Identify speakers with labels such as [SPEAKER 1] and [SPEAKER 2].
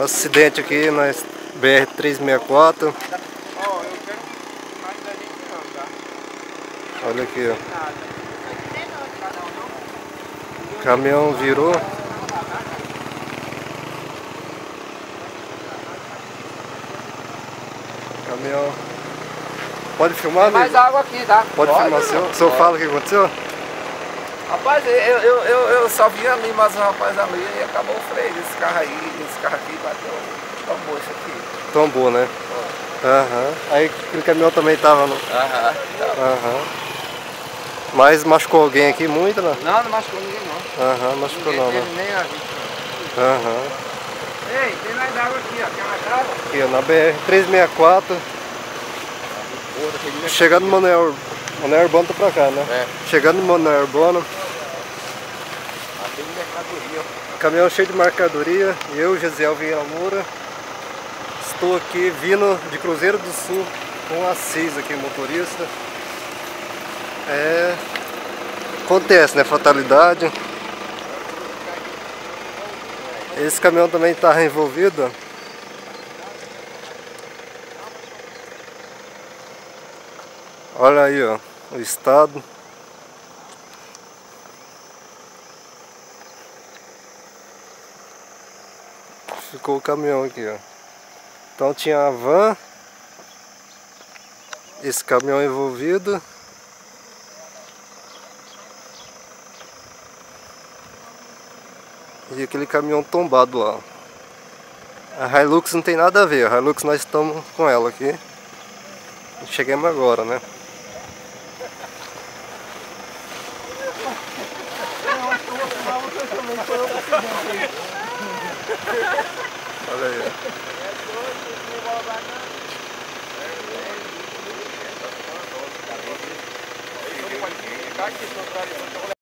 [SPEAKER 1] Um acidente aqui na BR-364. Olha aqui, ó. O caminhão virou. Caminhão. Pode filmar, amigo?
[SPEAKER 2] Tem mais água aqui, tá?
[SPEAKER 1] Pode filmar, senhor? O senhor fala o que aconteceu?
[SPEAKER 2] Rapaz, eu só vi ali, mas o rapaz ali e acabou o freio desse carro aí, aqui bateu, tombou isso aqui.
[SPEAKER 1] Tombou, né? Aham. Aí aquele caminhão também tava no...
[SPEAKER 2] Aham.
[SPEAKER 1] Mas machucou alguém aqui muito, né?
[SPEAKER 2] Não machucou ninguém não.
[SPEAKER 1] Aham, machucou não, né?
[SPEAKER 2] Nem a gente não.
[SPEAKER 1] Aham.
[SPEAKER 2] Ei, tem mais água aqui, ó. Quer mais água?
[SPEAKER 1] Aqui, ó, na BR-364. Chegando no Manuel Urbano, tá pra cá, né?
[SPEAKER 2] É.
[SPEAKER 1] Chegando no Manuel Urbano.
[SPEAKER 2] Tem mercadoria, ó.
[SPEAKER 1] Caminhão cheio de mercadoria. Eu, Gesiel Vieira Moura. Estou aqui vindo de Cruzeiro do Sul com a Assis aqui, motorista. Acontece, né? Fatalidade. Esse caminhão também está envolvido. Olha aí, ó, o estado. Ficou o caminhão aqui, ó. Então tinha a van, esse caminhão envolvido. E aquele caminhão tombado lá. A Hilux não tem nada a ver, a Hilux nós estamos com ela aqui. Chegamos agora, né? Olha aí.